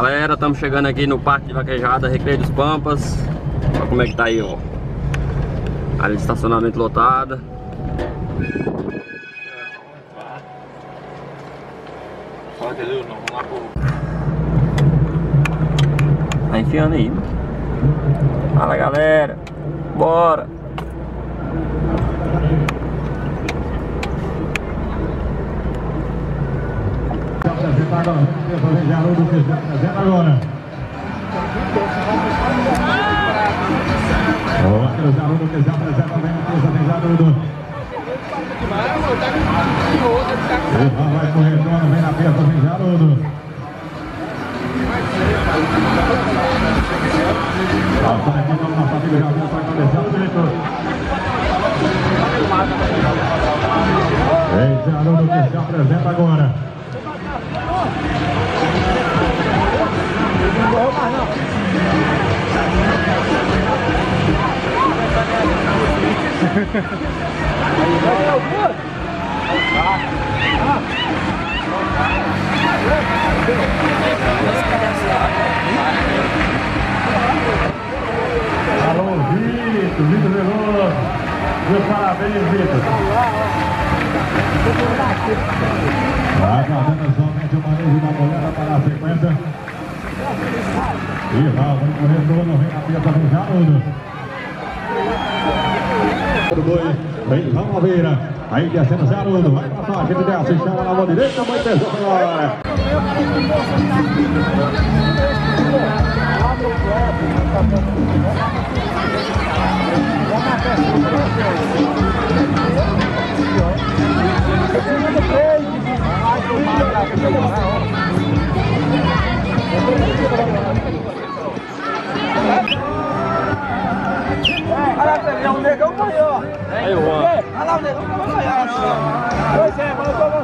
Galera, estamos chegando aqui no Parque de Vaquejada, Recreio dos Pampas. Olha como é que tá aí, ó. Ali, estacionamento lotado. Tá enfiando aí. Fala, galera. Bora. Agora. O Zarudo que já apresenta bem a mesa, vem Zarudo. Vai pro retorno, vem na peça, vem Zarudo. Passando aqui, vamos na família, já viu, vai cabeçar o jeito. Vem Zarudo que se apresenta agora. Alô, Vitor Veloso. Meus parabéns, Vitor. Aguardando somente o manejo da mulher para a sequência. E vai pro retorno, vem na peça, vem Zarudo. Vem Palmeira, aí descendo Zarudo, vai pra faixa de desce, chama na mão direita, vai pesou agora. É um negão maior. Aí, Juan. Olha lá o negão maior. Pois é, mas eu tô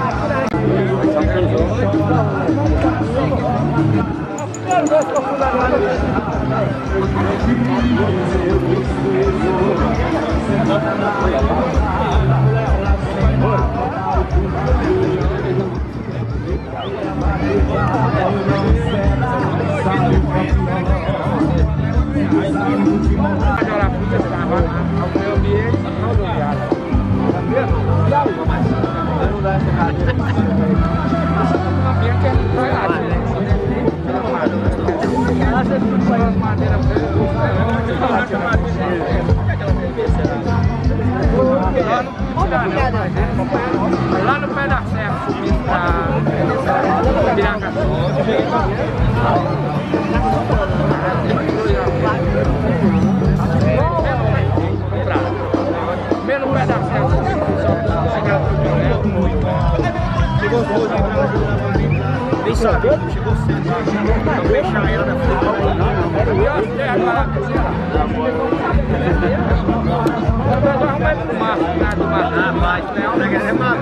lá no pé da serra, subindo pra Piracaçu. Primeiro no pé da serra, chegou bem sabido, chegou cedo. Bem chaiana. Agora vai pro mar, do mar. Ah, vai, é um negócio, é mar.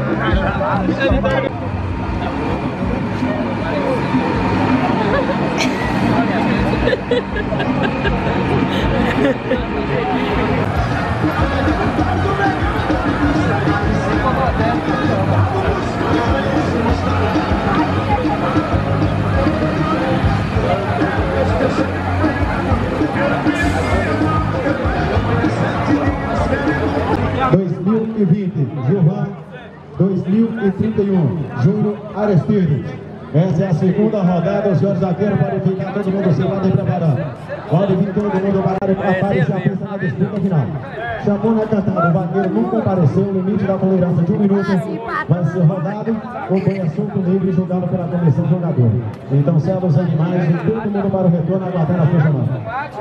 Gilvan 2031, Júnior Aristides. Essa é a segunda rodada, os senhores zagueiros podem ficar todo mundo se e preparando. Pode vir todo mundo para aparecer a pista na disputa final. Chamou na cantada, o vaqueiro não compareceu, o limite da tolerância de 1 minuto vai ser rodado ou tem assunto livre julgado pela comissão jogador. Então serve os animais e todo mundo para o retorno, aguardando a sua chamada.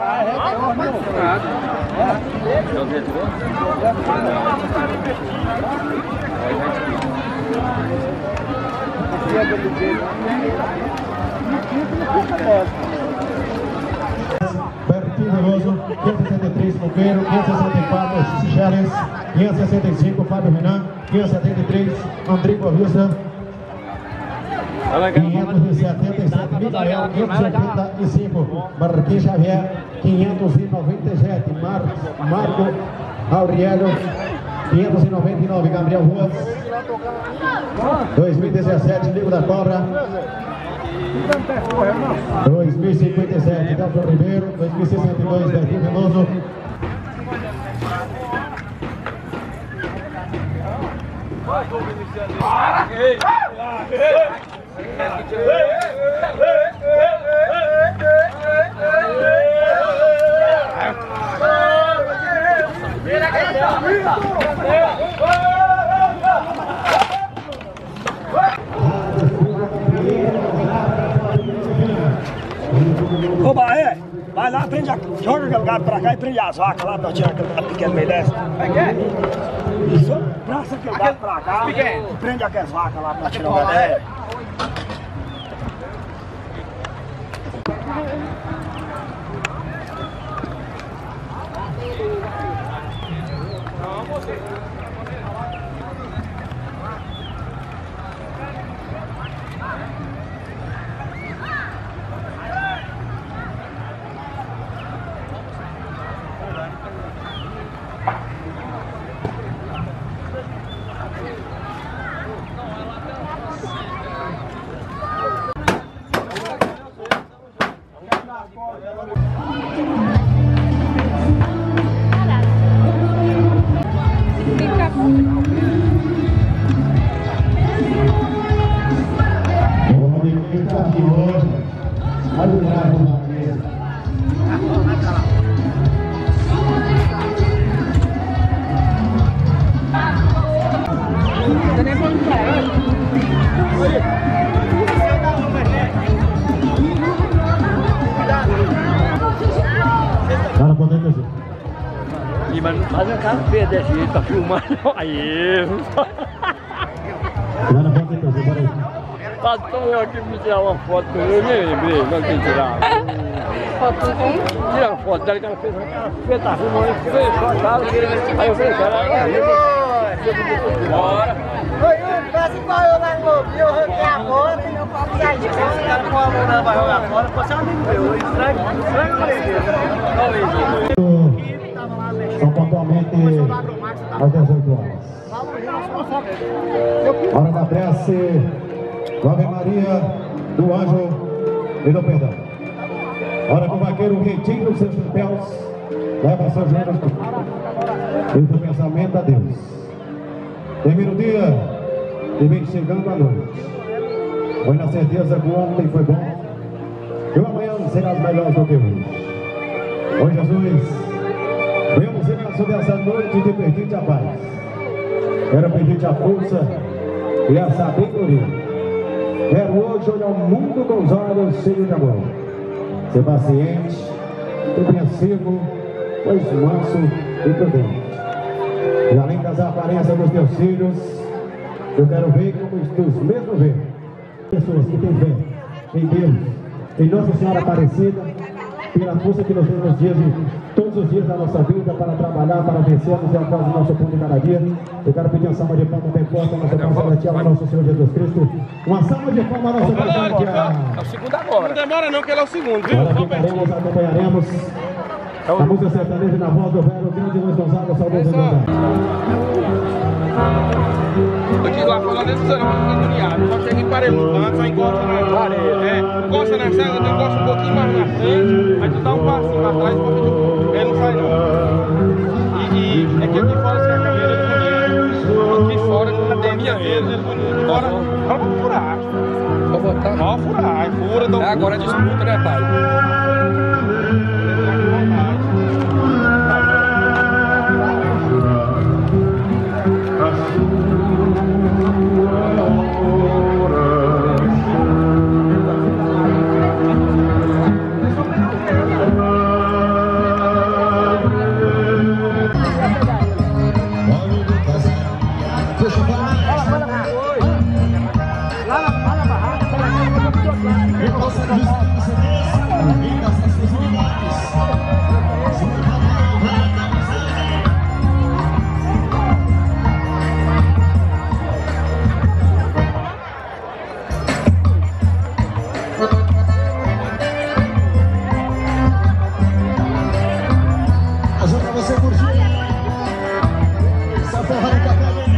Bertinho Veloso, 563 Coqueiro, 564 Seychelles, 565 Fábio Renan, 573 Andrigo Avista, 577 Miguel, 585 Marquinhos Xavier, 597 Marco Aurélio, 599 Gabriel Ruas, 2017 Ligo da Cobra, 2057, Delson Ribeiro, 2062, Betinho Veloso. Ô Bahia, vai lá, prende joga aquele gado pra cá e prende as vacas lá pra tirar aquele gado pequeno meio dessa. Isso, traça aquele gado pra cá e prende aquelas vacas lá pra tirar o gado. Mas não faz a cara feia desse jeito, tá filmando. Aí. Passou eu aqui me tirar uma foto com ele, nem lembrei, não tem que tirar. Foto aí? Tira uma foto dela que ela fez uma cara feia, tá filmando, fechou a cara. Aí eu falei, cara, bora. Oi, faz igual eu lá no Globo, eu arranquei a foto e meu papo já de boa. O cara com a mão vai jogar fora, pode ser um amigo meu, estranho pra ele. São pontualmente às 18 horas. Hora da prece do Ave Maria, do Anjo e do Perdão. Hora que o vaqueiro retira os seus chapéus, leva seus joelhos e do pensamento a Deus. Termina o dia e vem chegando a noite. Foi na certeza que ontem foi bom e o amanhã será melhor do que hoje. Oi, Jesus. Venhamos imenso dessa noite de pedir-te a paz. Quero pedir-te a força e a sabedoria. Quero hoje olhar o mundo com os olhos cheios de amor. Ser paciente, compreensivo, pois manso e prudente. E além das aparências dos teus filhos, eu quero ver como os mesmos veem. Pessoas que têm fé em Deus, em Nossa Senhora Aparecida, pela força que nos deu nos dias todos os dias da nossa vida para trabalhar, para vencermos e após o nosso pão de cada dia. Eu quero pedir uma salva de palmas bem forte a nossa Pai Celestial, ao nosso Senhor Jesus Cristo. Uma salva de palmas ao nosso Pai Celestial. É o segundo agora. Não demora não, que ele é o segundo, viu? Agora acompanharemos a música sertaneja na voz do velho grande Luiz Gonzaga, saudoso Gonzaga. Eu digo lá, falando desse cenário, eu fiquei agoniado. Só chega em parede no banco, só encosta na parede. Encosta na cela, tu encosta um pouquinho mais na frente, aí tu dá um passinho pra trás e pode pedir. Ele não sai não. E é que aqui fora se a caveira ele bonito. Aqui fora não tem minha vez, ele bonito. Fora pra furar. Vou botar. Mal furar, fura, dá um. Agora disputa, né, pai?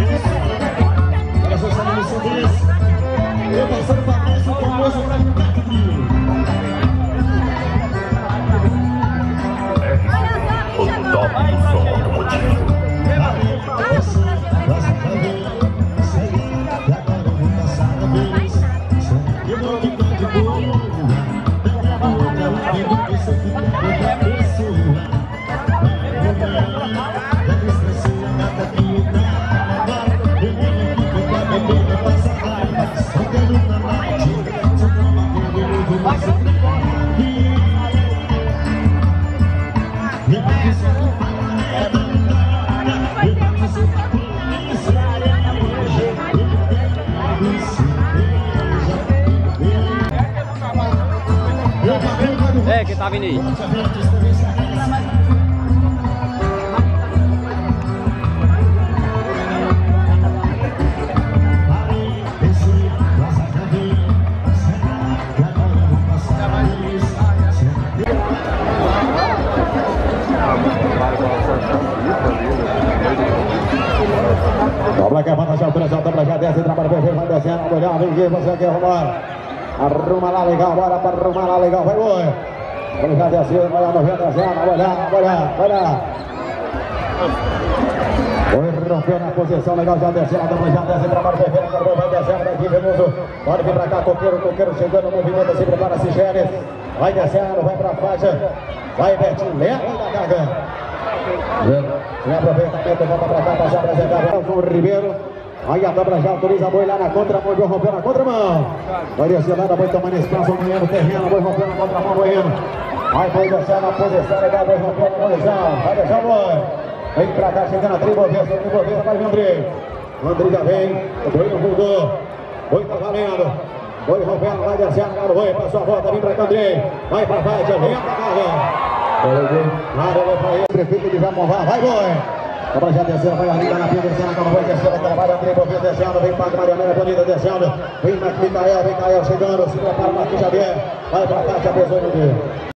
Eu passando para o famoso É, que tá vindo aí. Dobra que avança já, dobra já, desce, trabalha perfeito, vai descendo, olhar, vem aqui, você quer arrumar. Arruma lá legal, bora para arrumar lá legal, vai, boi. Vamos já descendo, vai lá, 90, descendo, vai lá. Foi rompeu na posição, legal, já descendo, dobra já, desce, trabalha perfeito, vai descendo, daqui, Venuso. Pode vir pra cá, coqueiro chegando no movimento, se prepara, Sigenes. Vai descendo, vai pra faixa. Vai, Betinho, leva da carga. Sem aproveitamento, volta pra cá, para se apresentar Nelson Ribeiro. Aí a dobra já autoriza a boi lá na contramão, boi rompeu na contramão. Vai descendo, boi tomando espaço, boi no terreno, boi rompeu na contramão, boi indo. Vai, boi descendo na posição, legal, boi rompeu na posição. Vai deixar o boi. Vem pra cá, chegando a Triboveza, vai vir Andrei. Andrei já vem, o boi não mudou. Boi tá valendo. Boi rompendo, vai descendo, agora o boi, passou a volta, vem pra cá, Andrei. Vai pra faixa, vem pra cá, nada, vai pra ele, prefeito de Jamovar, vai, boi! Agora já descendo, vai ali, tá na pia, descendo, acaba, vai descendo, aquela vai, Andrei, Bovê descendo, vem pra Mariana, bonita descendo, vem Micael chegando, se prepara, Marquinhos Xavier, vai pra faixa, 18 dele.